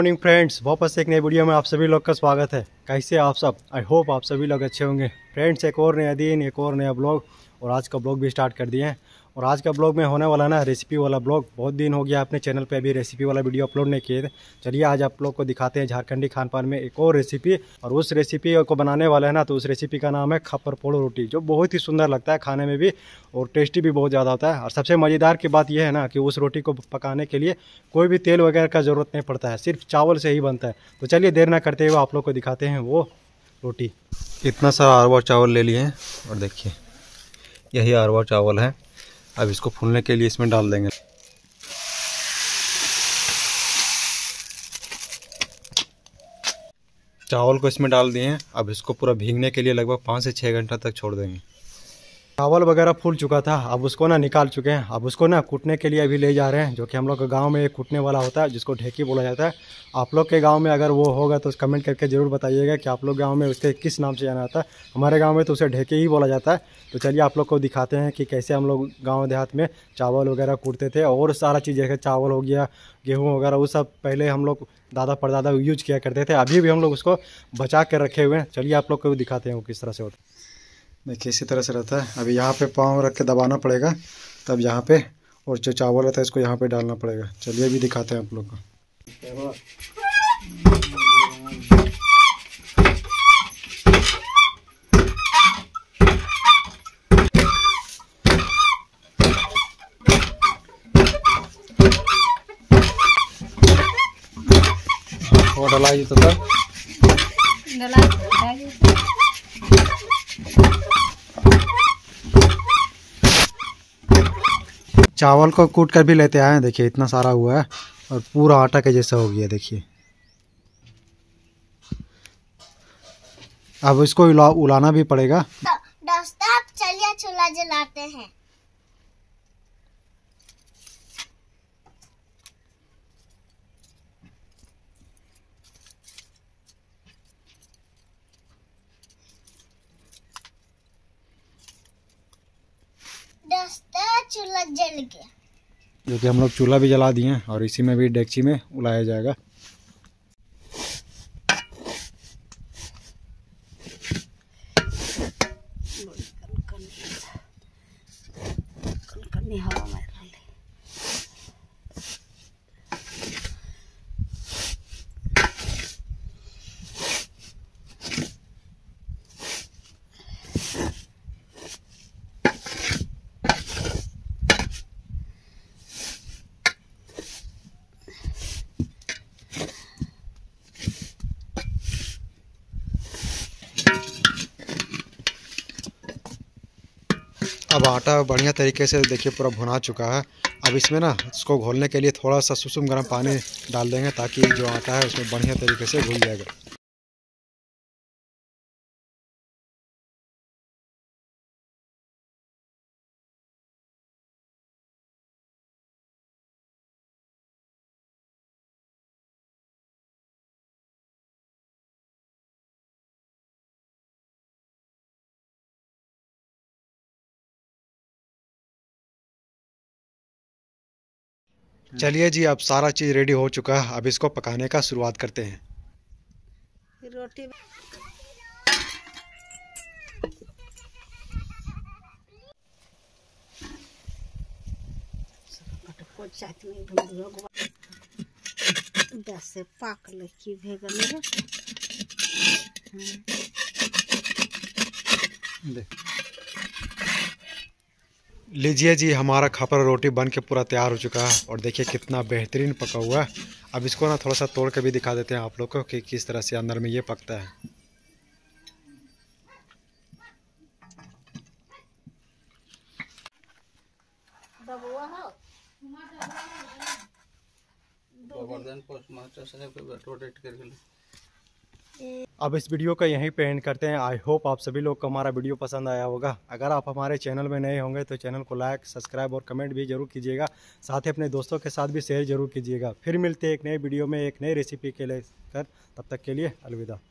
Morning friends, वापस एक नई वीडियो में आप सभी लोग का स्वागत है। कैसे आप सब? आई होप आप सभी लोग अच्छे होंगे। फ्रेंड्स, एक और नया दिन, एक और नया ब्लॉग और आज का ब्लॉग भी स्टार्ट कर दिए हैं। और आज का ब्लॉग में होने वाला ना रेसिपी वाला ब्लॉग। बहुत दिन हो गया अपने चैनल पे अभी रेसिपी वाला वीडियो अपलोड नहीं किए थे। चलिए आज आप लोग को दिखाते हैं झारखंडी खान पान में एक और रेसिपी। और उस रेसिपी को बनाने वाले हैं ना, तो उस रेसिपी का नाम है खप्पर पोड़ो रोटी, जो बहुत ही सुंदर लगता है खाने में भी और टेस्टी भी बहुत ज़्यादा होता है। और सबसे मज़ेदार की बात यह है ना कि उस रोटी को पकाने के लिए कोई भी तेल वगैरह का ज़रूरत नहीं पड़ता है, सिर्फ चावल से ही बनता है। तो चलिए देर ना करते हुए आप लोग को दिखाते हैं वो रोटी। इतना सारा अरवा चावल ले लिए हैं और देखिए यही अरवा चावल है। अब इसको फूलने के लिए इसमें डाल देंगे। चावल को इसमें डाल दिए हैं। अब इसको पूरा भीगने के लिए लगभग 5 से 6 घंटा तक छोड़ देंगे। चावल वगैरह फूल चुका था, अब उसको ना निकाल चुके हैं। अब उसको ना कूटने के लिए अभी ले जा रहे हैं, जो कि हम लोग के गांव में एक कूटने वाला होता है जिसको ढेकी बोला जाता है। आप लोग के गांव में अगर वो होगा तो कमेंट करके ज़रूर बताइएगा कि आप लोग गांव में उसके किस नाम से जाना जाता है। हमारे गांव में तो उसे ढेकी ही बोला जाता है। तो चलिए आप लोग को दिखाते हैं कि कैसे हम लोग गाँव देहात में चावल वगैरह कूटते थे। और सारा चीज़ जैसे चावल हो गया, गेहूँ वगैरह, वो सब पहले हम लोग दादा परदादा यूज किया करते थे। अभी भी हम लोग उसको बचा कर रखे हुए हैं। चलिए आप लोग को दिखाते हैं वो किस तरह से होता है। देखिए इसी तरह से रहता है। अभी यहाँ पे पाँव रख के दबाना पड़ेगा, तब यहाँ पे, और जो चावल रहता है इसको यहाँ पे डालना पड़ेगा। चलिए अभी दिखाते हैं आप लोग को। और डलाइए तो सर चावल को कूट कर भी लेते आए हैं। देखिए इतना सारा हुआ है और पूरा आटा के जैसा हो गया। देखिए अब इसको उलाना भी पड़ेगा। दोस्तों आप चलिए चूल्हा जलाते हैं। दोस्तों चूल्हा जल गया, जो कि हम लोग चूल्हा भी जला दिए हैं और इसी में भी डेगची में उलाया जाएगा। अब आटा बढ़िया तरीके से देखिए पूरा भुना चुका है। अब इसमें ना इसको घोलने के लिए थोड़ा सा सुसुम गर्म पानी डाल देंगे, ताकि जो आटा है उसमें बढ़िया तरीके से घुल जाएगा। चलिए जी, अब सारा चीज़ रेडी हो चुका है। अब इसको पकाने का शुरुआत करते हैं। रोटी से पाकल की भेगल लीजिए जी, हमारा खप्पर रोटी बन के पूरा तैयार हो चुका है और देखिए कितना बेहतरीन पका हुआ है। अब इसको ना थोड़ा सा तोड़ के भी दिखा देते हैं आप लोग को कि किस तरह से अंदर में ये पकता है। अब इस वीडियो का यहीं पे एंड करते हैं। आई होप आप सभी लोग को हमारा वीडियो पसंद आया होगा। अगर आप हमारे चैनल में नए होंगे तो चैनल को लाइक, सब्सक्राइब और कमेंट भी जरूर कीजिएगा। साथ ही अपने दोस्तों के साथ भी शेयर जरूर कीजिएगा। फिर मिलते हैं एक नए वीडियो में एक नई रेसिपी के लिए। तब तक के लिए अलविदा।